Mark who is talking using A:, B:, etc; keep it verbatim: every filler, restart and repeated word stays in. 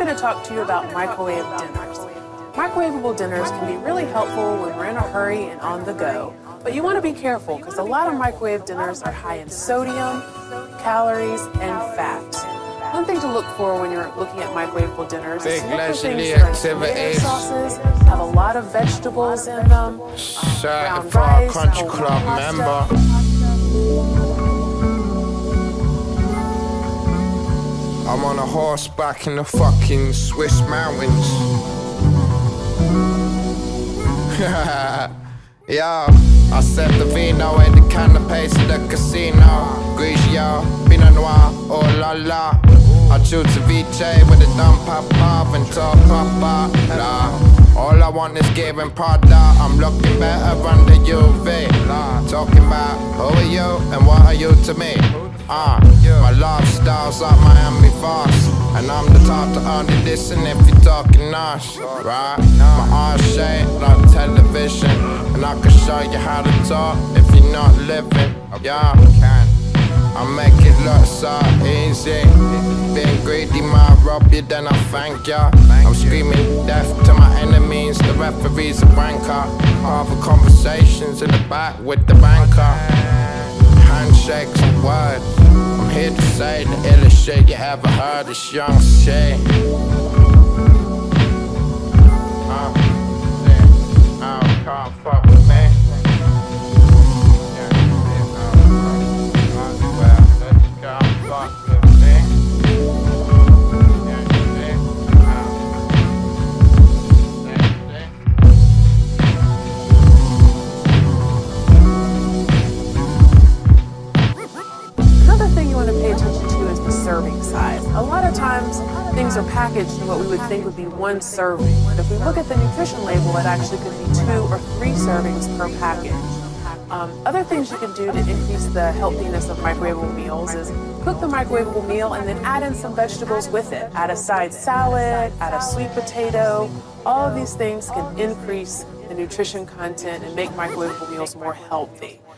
A: going to talk to you about microwave dinners. Microwavable dinners can be really helpful when we're in a hurry and on the go, but you want to be careful because a lot of microwave dinners are high in sodium, calories, and fat. One thing to look for when you're looking at microwavable dinners is look for things that are tomato sauces, have a lot of vegetables in them, um, brown rice,
B: Country Club member. I'm on a horseback in the fucking Swiss mountains. Yo, I set the vino in the canapes at the casino. Grigio, Pinot Noir, oh la la. I choose ceviche with a dumb papa and top papa. La. All I want is giving Prada. I'm looking better under U V. La. Talking about who are you and what are you to me? Ah, uh, my lifestyle's like Miami Vice, and I'm the type to only listen if you're talking nice, right? My eyes shade like television, and I can show you how to talk if you're not living. Yeah, I make it look so easy. Being greedy might rob you, then I thank ya. I'm screaming death to my enemies. The referee's a wanker. Half the conversations in the back with the banker. Handshakes and words. I'm here to say the illest shit you ever heard. It's young shit. Uh, yeah, oh, can't fuck with me. Yeah, yeah, oh, well, let's can't fuck with me. Yeah, yeah, oh, yeah, yeah.
A: Another thing you want to pay attention to is the serving size. A lot of times, things are packaged in what we would think would be one serving. But if we look at the nutrition label, it actually could be two or three servings per package. Um, other things you can do to increase the healthiness of microwavable meals is cook the microwavable meal and then add in some vegetables with it. Add a side salad, add a sweet potato. All of these things can increase the nutrition content and make microwavable meals more healthy.